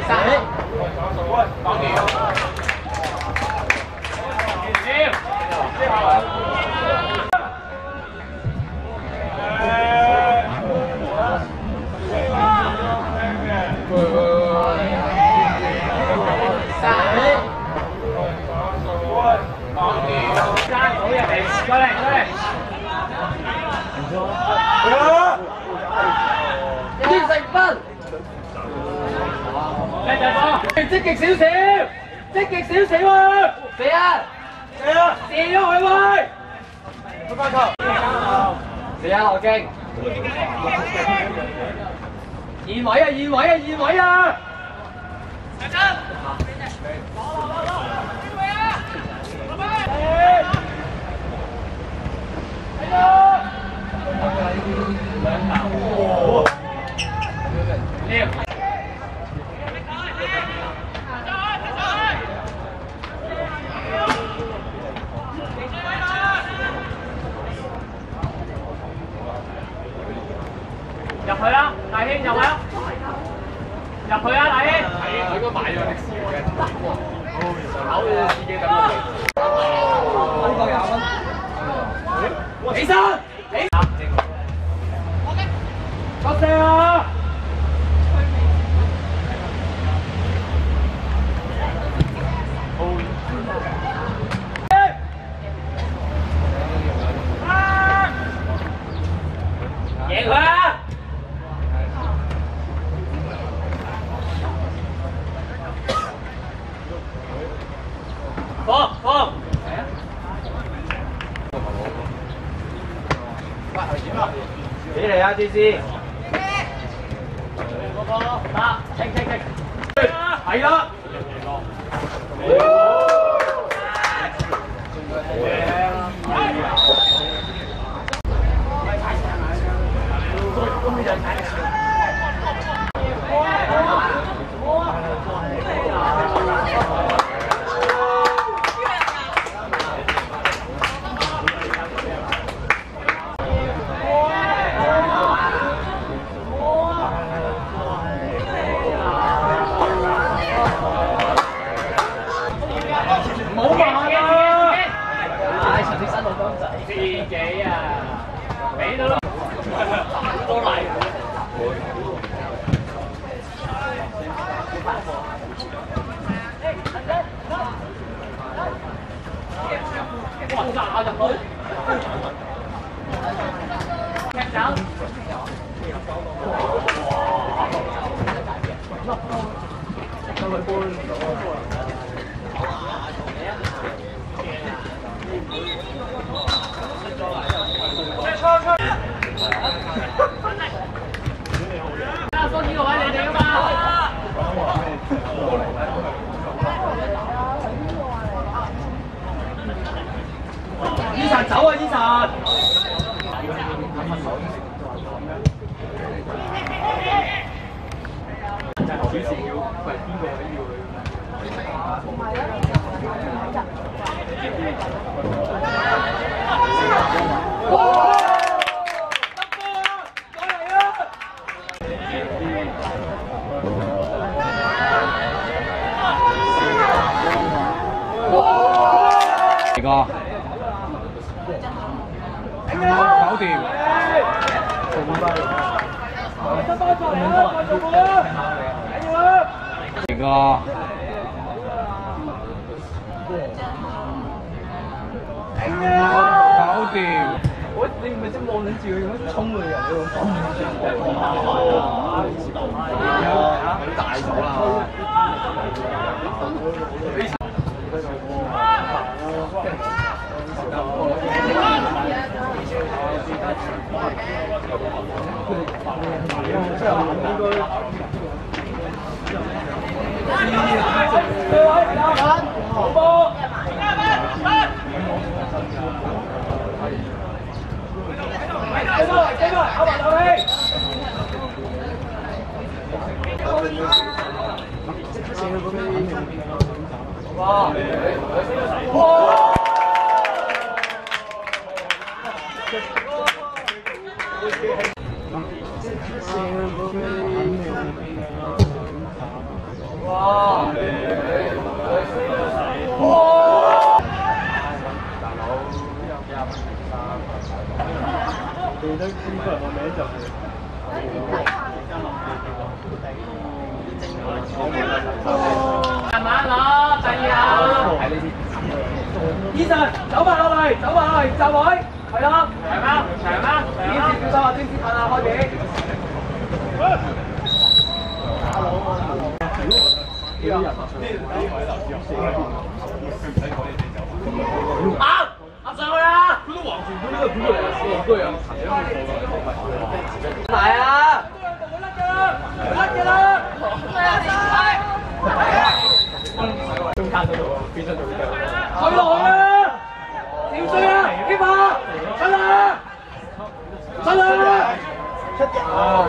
積極少少，積極少少啊！射啊！射啊！射咗佢喂！開翻球！射啊！何敬！現位啊！現位啊！現位啊！上陣！入去啦，大興入去啦，入去啦，大興。係啊，佢應該買咗歷史嘅。考嘅自己等佢。呢個20蚊。起身，起。出聲啊！贏佢啊！放！俾嚟啊，芝芝！得，清！係啦！自己啊，俾到多嚟。哇！炸入去，踢走。多幾個位你哋㗎嘛？伊晨走啊！伊晨。主持要喂邊個位要哇！個搞掂，呢個搞掂。我你唔係即望緊住佢咁樣衝佢人，你咁大咗啦！好波！阿華頭氣！哇！ 慢慢攞，第二下。Eason，走埋落嚟，走埋落嚟，就位，係啦，長啦，長啦，點知小心啊，點知褪下開面。好，合上去啊！佢都橫住佢呢個片嚟，對啊，嚟啊！甩嘅啦，中間嗰度變咗做追落去啦！點追啊？幾把？出啦！出啦！出嘅啊！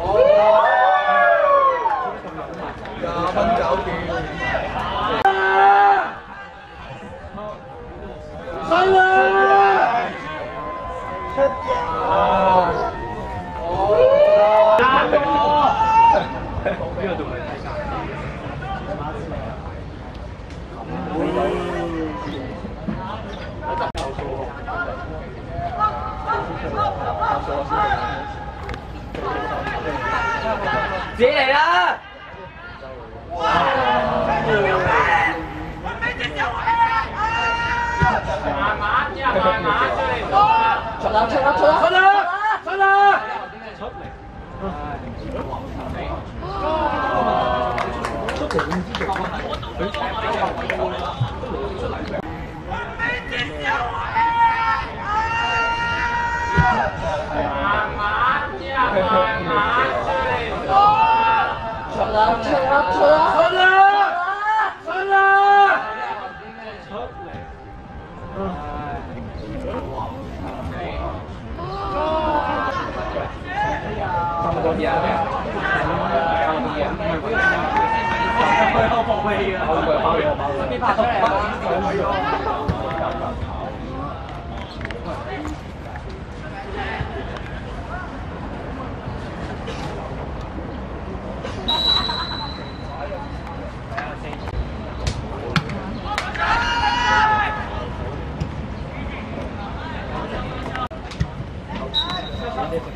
廿分酒店。出啦！出嘅啊！自己嚟啦！慢慢之後慢慢出嚟，出啦出啦出啦出啦出啦！出嚟。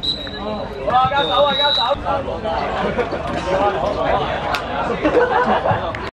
好啊，交手啊，交手！